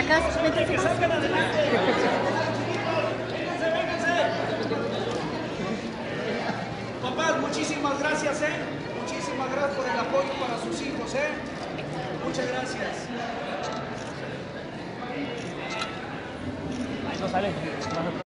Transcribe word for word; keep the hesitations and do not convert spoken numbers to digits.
Gracias, Que salgan adelante. Vénganse, vénganse. Papás, muchísimas gracias, ¿eh? Muchísimas gracias por el apoyo para sus hijos, ¿eh? Muchas gracias. Ahí no sale.